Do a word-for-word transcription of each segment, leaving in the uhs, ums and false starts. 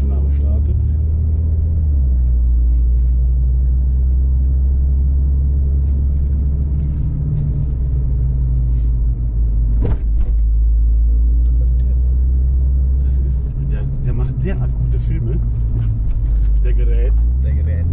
Aufnahme startet. Das ist, der, der macht derart gute Filme. Der Gerät. Der Gerät.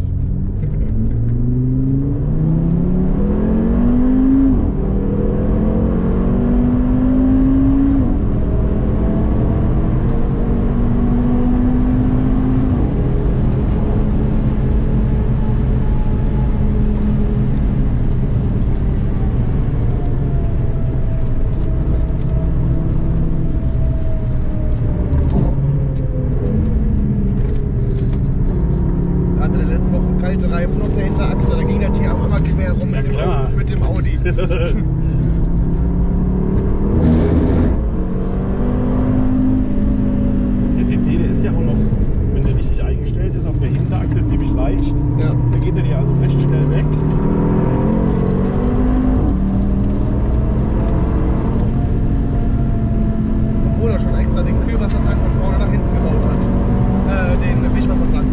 Kalte Reifen auf der Hinterachse, da ging das hier auch immer quer rum mit, ja, dem, mit dem Audi. Der T T, der ist ja auch noch, wenn der richtig eingestellt ist, auf der Hinterachse ziemlich leicht. Ja. Da geht er dir also recht schnell weg. Obwohl er schon extra den Kühlwassertank von vorne nach hinten gebaut hat. Äh, den Wischwassertank.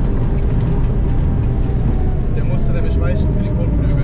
Der musste nämlich weichen für die Kotflügel.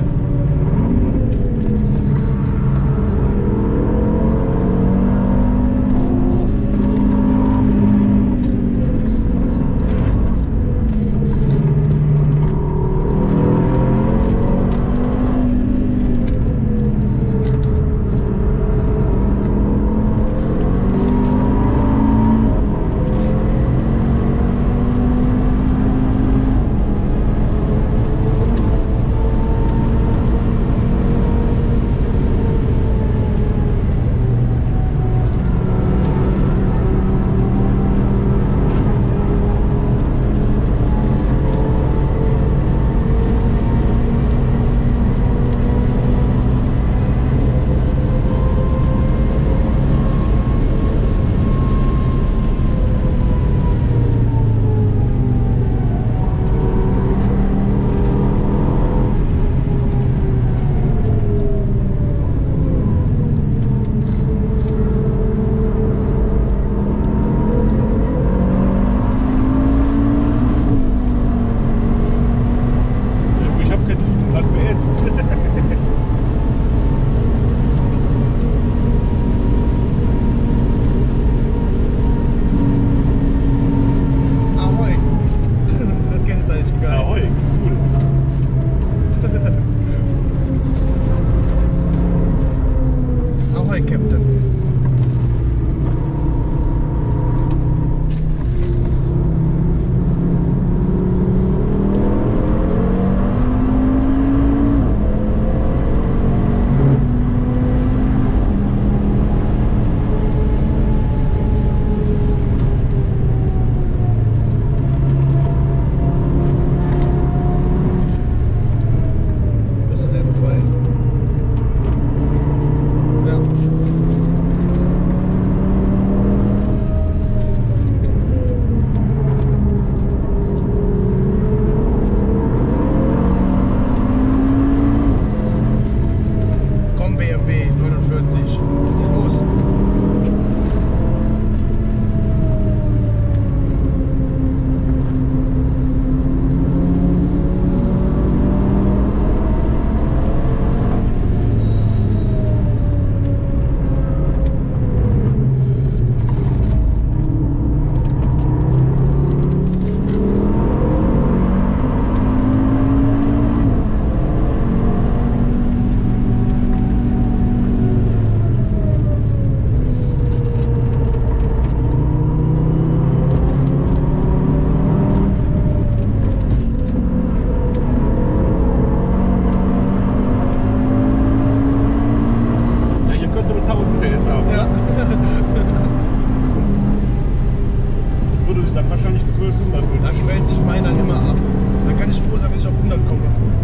Dann quält sich meiner immer ab. Da kann ich froh sein, wenn ich auf hundert komme.